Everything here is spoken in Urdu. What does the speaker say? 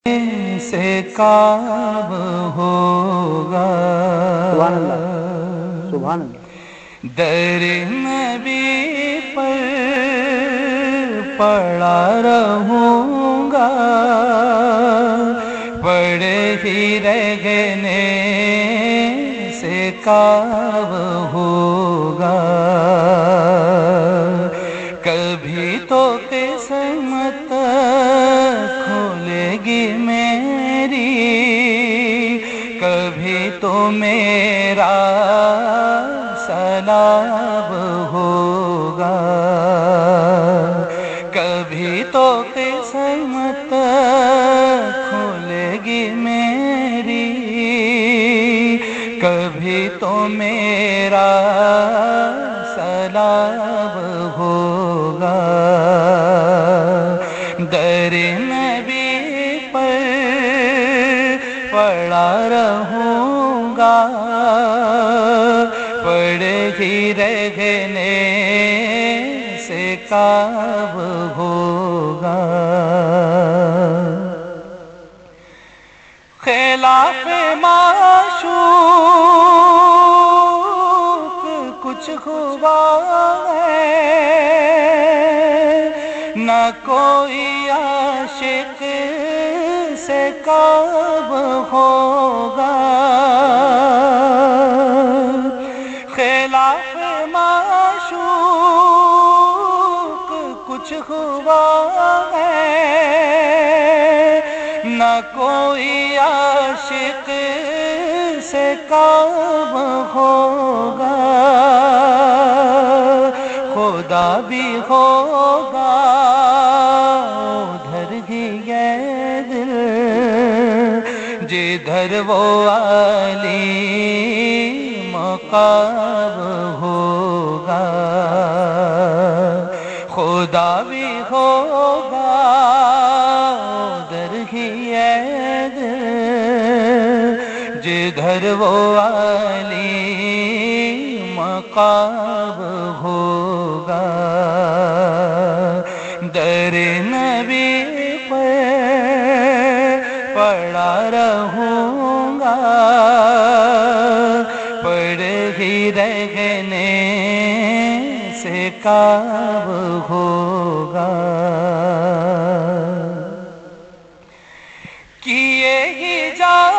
سے کعب ہوگا۔ سبحان اللہ، سبحان اللہ۔ در نبی پر پڑا رہوں گا، پڑے ہی رہنے سے کعب ہوگا۔ کبھی تو قسمت کھولے گی میری، کبھی تو میرا سلام ہوگا۔ کبھی تو قسمت کھولے گی میری، کبھی تو میرا سلام ہوگا۔ در نبی پر پڑا رہوں گا، پڑے ہی رہنے سے کعب ہوگا۔ خلاف معشوق کچھ ہوا ہے، نہ کوئی عاشق سے کعب ہوگا۔ خلاف معشوق کچھ ہوا ہے، نہ کوئی عاشق سے کعب ہوگا۔ خدا بھی ہوگا ادھر ہی یہ دل جدھر وہ علی مقام ہوگا۔ خدا بھی ہوگا ادھر ہی یہ دل جدھر وہ علی مقام ہوگا۔ در نبی پر پڑا رہوں گا، پڑے ہی رہنے سے کعب ہوگا۔ کیے ہی جا